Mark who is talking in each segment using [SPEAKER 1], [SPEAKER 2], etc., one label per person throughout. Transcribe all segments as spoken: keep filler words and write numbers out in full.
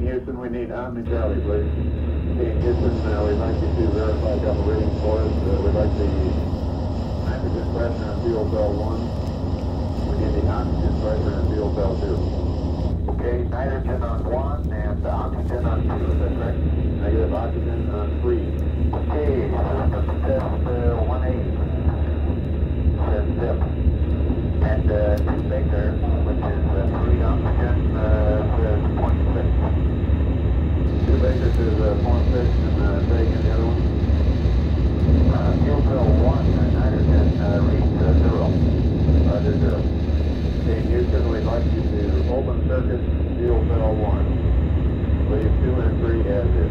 [SPEAKER 1] Houston, we need Omni Charlie, please. Team Houston, uh, we'd like you to verify a couple readings for us. Uh, we'd like the nitrogen pressure on fuel cell one. We need the oxygen pressure on fuel cell two. Okay, nitrogen on one and oxygen on two, is that correct? Negative oxygen on three. Okay, system test uh, one eight. Says zip. And uh, two Baker, which is uh, three oxygen, uh, says point six. Two Baker says uh, point six, and uh, Baker, the other one? Uh, fuel cell one, uh, nitrogen, uh, reads uh, zero. Roger, zero. Okay, Houston, we'd like you to open circuit fuel cell one. Leave two and three as is.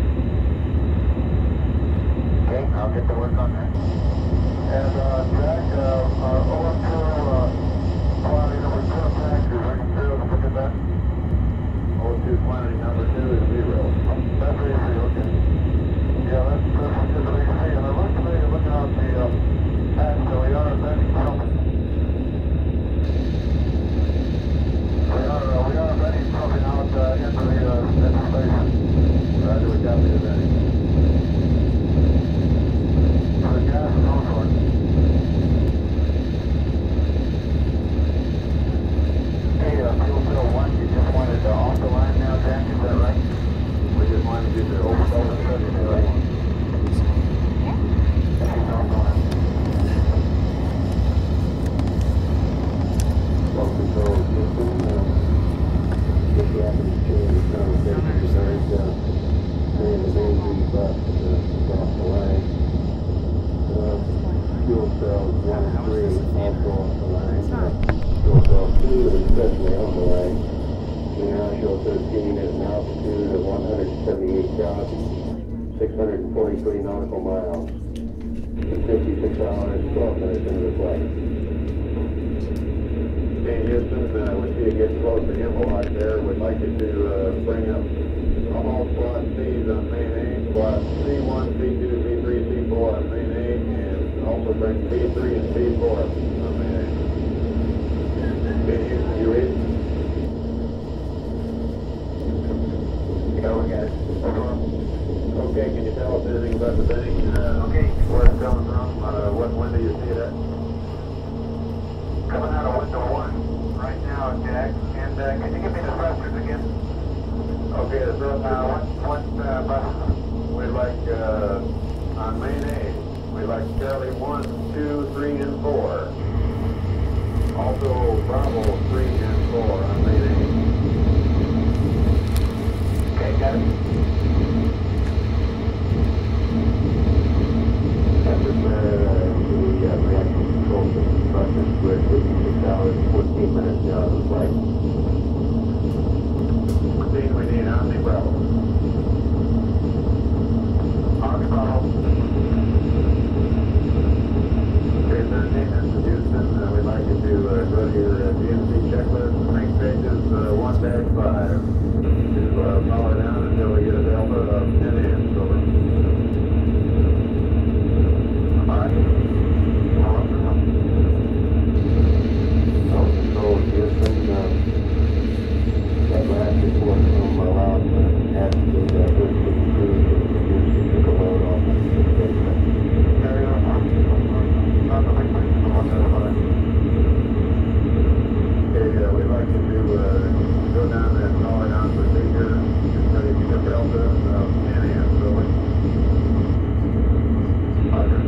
[SPEAKER 1] Okay, I'll get to work on that. And uh, Jack, uh, our O M two uh, quantity number two tank is reading zero. Look at that. O M two quantity number two is zero. That's easy, okay. Yeah, that's, that's just what you see. And I look to me, looking out the uh, patch, so we are vetting something. We are, uh, we are vetting something out uh, into the uh, installation. Roger, we got the vetting. The gas is on for it. Hey, uh, fuel cell one, you just wanted uh, off the line now, Jack, is that right? We just wanted you to open all the stuff, is that right? She's off the line. Well, control, Houston, uh, get the average change, conversation designed, uh, man, the main G bus, uh, off the line. Uh, fuel cells one and three also off the line. Uh, fuel cell two is especially on the line. We now show thirteen at an altitude of one hundred seventy-eight thousand six hundred forty-three nautical miles. fifty-six hours, twelve minutes into the flight. Okay, Houston, uh, we see you getting close to Himmelhock there. We'd like you to uh, bring up all slot C's on main A, slot C one, C two, C three, C four on main A, and also bring C three and C four on main A. Okay, Houston, you read? Yeah, we got it. Okay, can you tell us anything about the bedding? Uh, okay. Where it's coming from? Uh, what window you see it at? Coming out of window one right now, Jack. And uh, can you give me the thrusters again? Okay, the thrusters. Uh, what what uh, buses? We'd like uh, on main A. We'd like Charlie one, two, three, and four. Also Bravo three and four on main A. Okay, got it. After uh, the uh, reaction control system process, we're at fifty-six hours, fourteen minutes now of the flight. Seeing we need Omni Bravo. Omni Bravo. Okay, thirteen, this is Houston. Uh, we'd like you to uh, go to your uh, D M C checklist, make pages uh, one dash five. To uh, power down until we get a delta of ten amps over. Alright. All control, Houston. Uh, that last report from uh, Loud uh, attitude, uh, thirteen crews that produced and took a load off the station. Carry on. Not the big place, the one that's fine. Okay, uh, we'd like you to uh, go down that power down procedure. Just ready to get delta of ten amps over. Roger,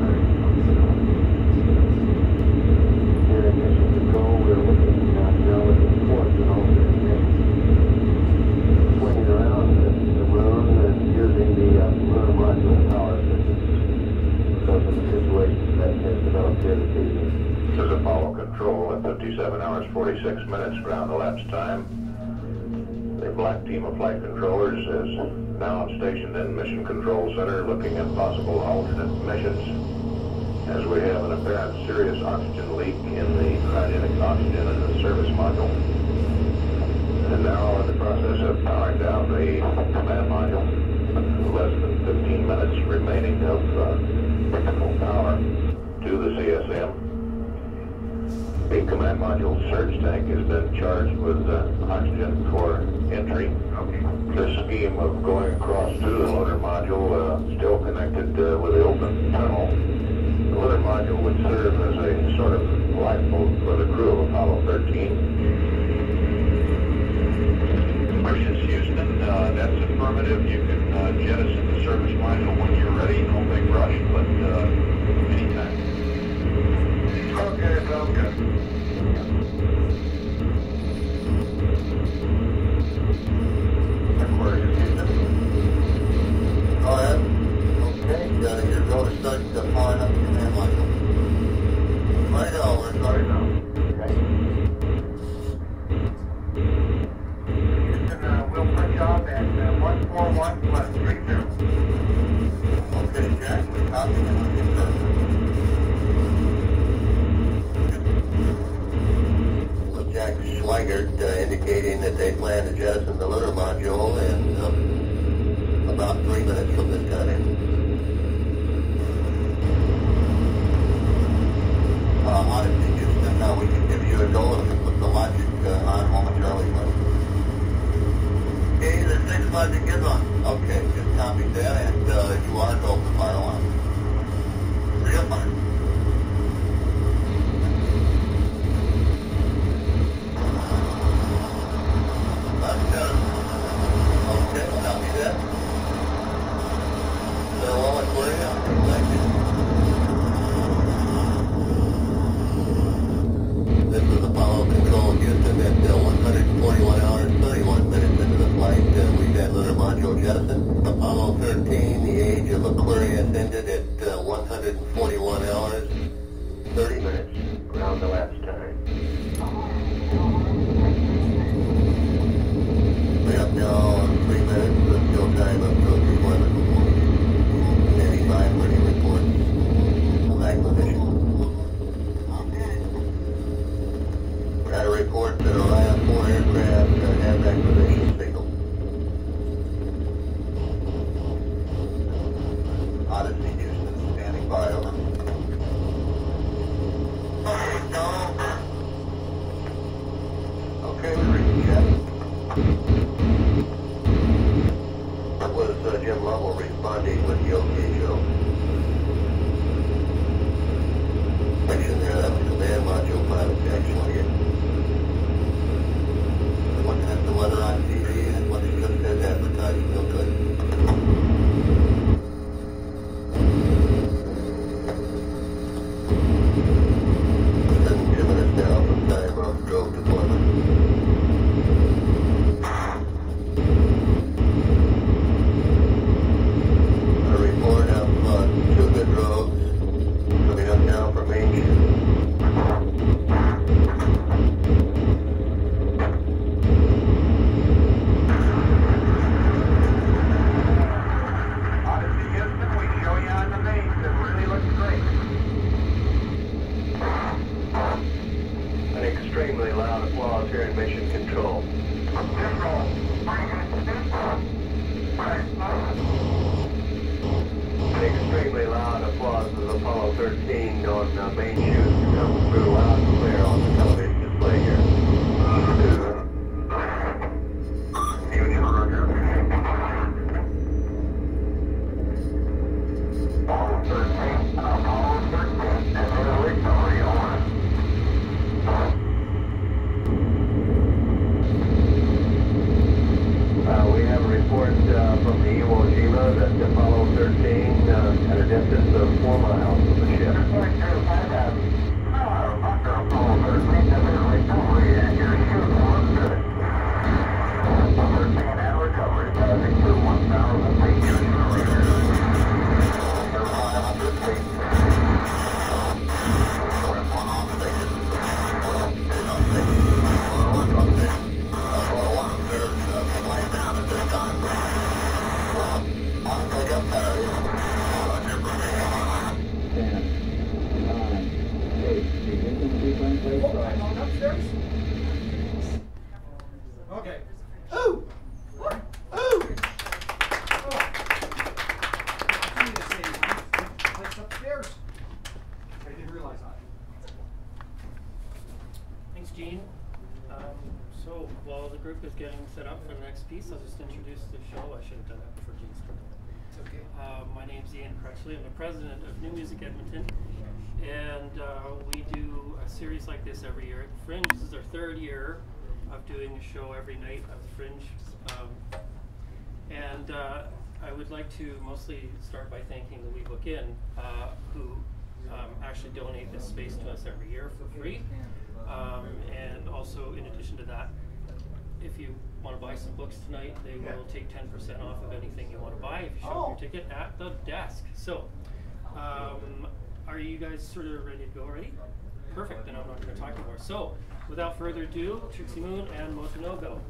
[SPEAKER 1] here in mission control, we're looking uh, now at the port and all this thing. Swinging around the, the moon and using the uh, lunar module power systems because of the situation that has developed here this evening. This is Apollo Control at fifty-seven hours, forty-six minutes ground elapsed time. The black team of flight controllers is now stationed in Mission Control Center looking at possible alternate missions, as we have an apparent serious oxygen leak in the cryogenic oxygen in the service module. And now in the process of powering down the command module, less than fifteen minutes remaining of uh, technical power to the C S M. The command Command Module surge tank has been charged with uh, oxygen for entry. Okay. This scheme of going across to the loader module uh, still connected uh, with the open tunnel. The loader module would serve as a sort of lifeboat for the crew of Apollo thirteen. Martians, Houston, uh, that's affirmative. You can uh, jettison the service module when you're ready. No big rush, but uh, anytime. Okay, sounds good. Aquarius, Houston. Go ahead. Okay, uh, your rotor starting to fire up the command module. Right over, right now. Okay. Houston, uh, we'll push off at uh, one four one plus three zero. Okay, Jack, we copy and we'll get started. Jack Schweigert uh, indicating that they plan to jettison the loader module in um, about three minutes from this time in. Uh, Odyssey, Houston, uh, we can give you a go and put the logic uh, on momentarily. Okay, the six logic is on. Okay, just copy that, and uh, you are go for fire alarm. Real fine. Apollo thirteen, the age of Aquarius ended at uh, one hundred forty-one hours, thirty minutes, ground the last time. We have now three minutes, but still time up to deployment report. Standing by for any reports of acquisition. We had a report that Orion four aircraft uh, have acquisition signal. Odyssey, Houston, standing by, over. Okay, we reached Jeff. That was uh, Jim Lovell responding with the OK show. Section there, that was command module pilot, actually. Looking at the weather on T V and what they just said advertising, no good. Extremely loud applause here in Mission Control. An extremely loud applause as Apollo thirteen on uh, main chute comes through loud and clear on the television display here. Apollo thirteen, Apollo thirteen, and the victory on. Uh, we have a report uh, from the Iwo Jima that Apollo thirteen uh, at a distance of four miles from the ship. Apollo thirteen,
[SPEAKER 2] Gene. Um, so while the group is getting set up for the next piece, I'll just introduce the show. I should have done that before Gene started.
[SPEAKER 3] It's okay.
[SPEAKER 2] Uh, my name's Ian Crutchley. I'm the president of New Music Edmonton, and uh, we do a series like this every year at the Fringe. This is our third year of doing a show every night at the Fringe. Um, and uh, I would like to mostly start by thanking the We Book Inn, uh, who um, actually donate this space to us every year for free. Um, and also, in addition to that, if you want to buy some books tonight, they will take ten percent off of anything you want to buy if you show
[SPEAKER 3] Oh.
[SPEAKER 2] up your ticket at the desk. So, um, are you guys sort of ready to go already? Perfect, then I'm not going to talk anymore. So, without further ado, Trixie Moon and Motonogo.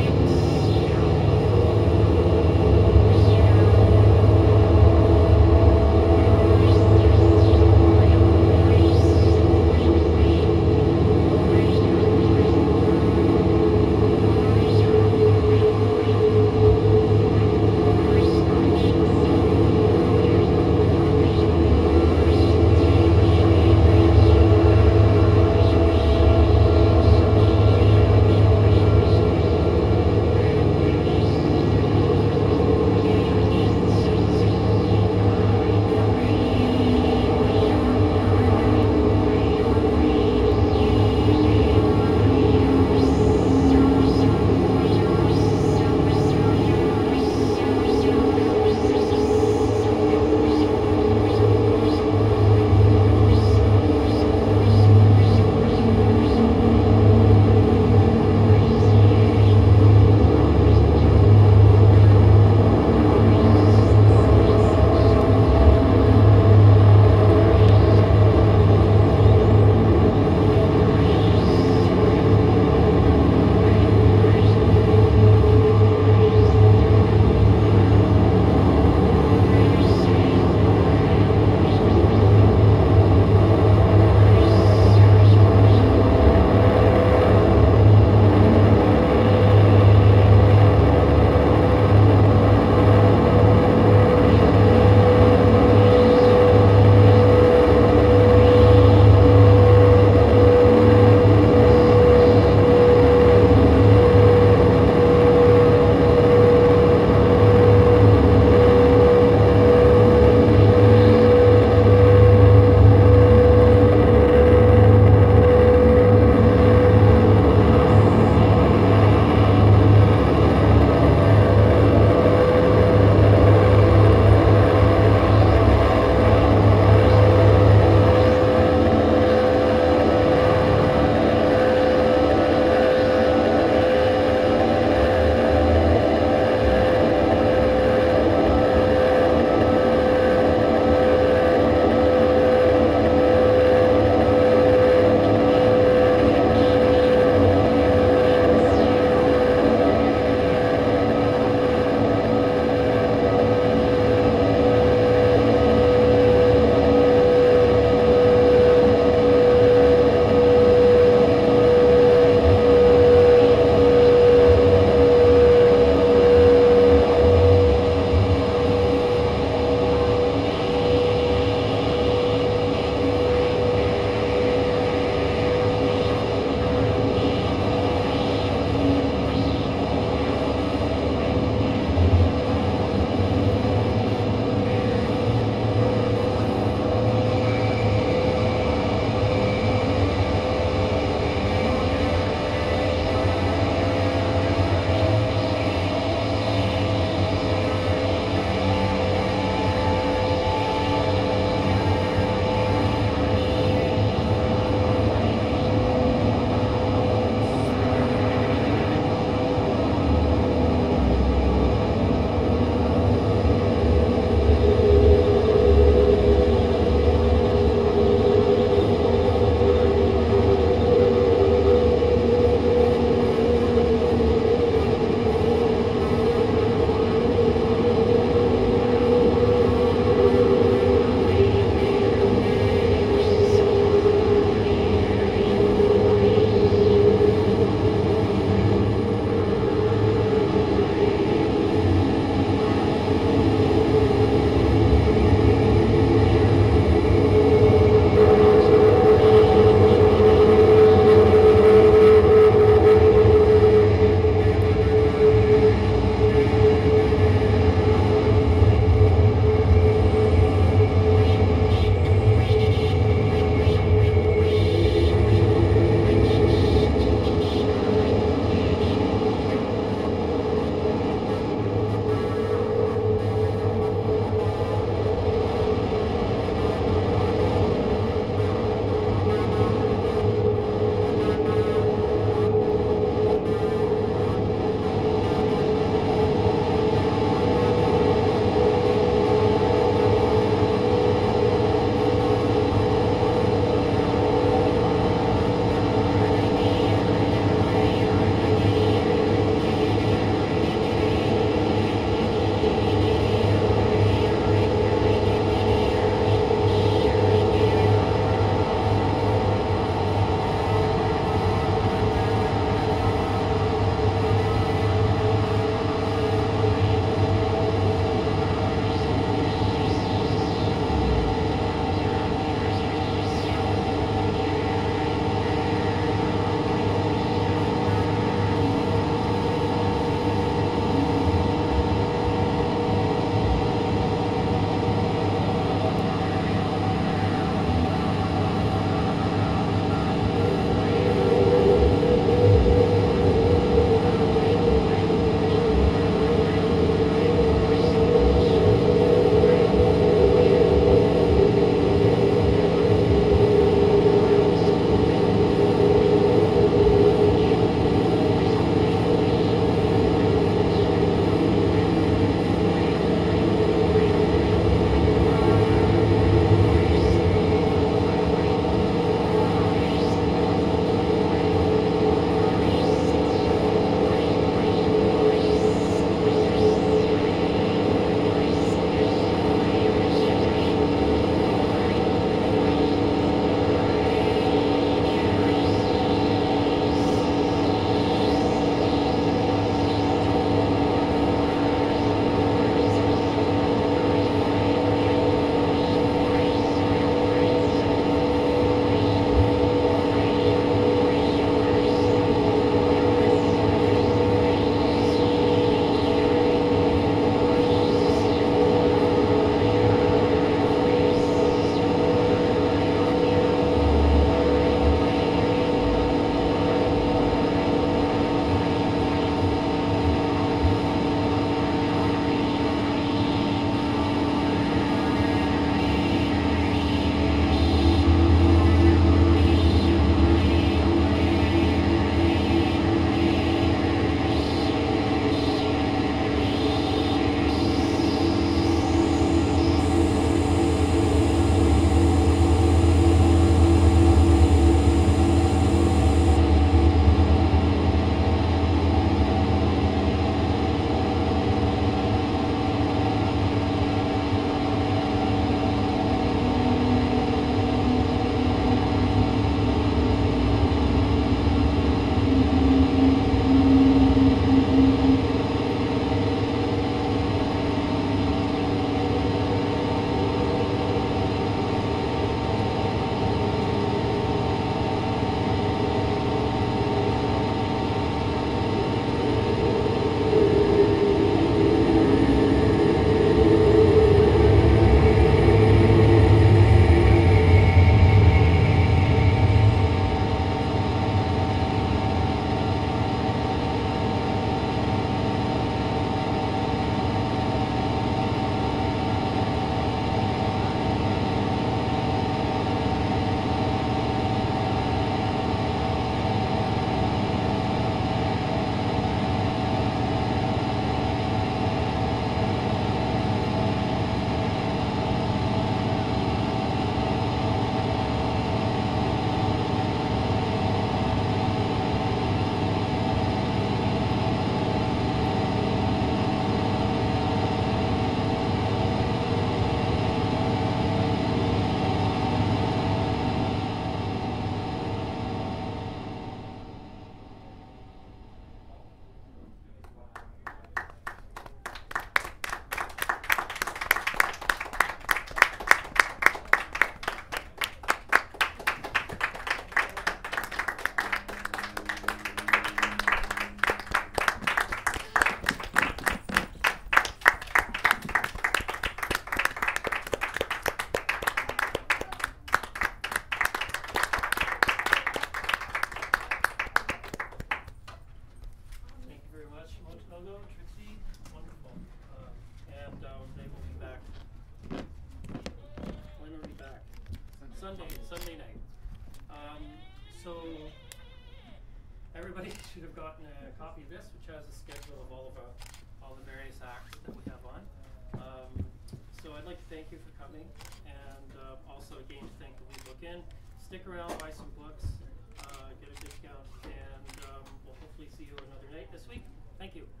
[SPEAKER 2] Sunday, Sunday night. Um, so everybody should have gotten a copy of this, which has a schedule of all of our, all the various acts that we have on. Um, so I'd like to thank you for coming, and uh, also again to thank the We Book In. Stick around, buy some books, uh, get a discount, and um, we'll hopefully see you another night this week. Thank you.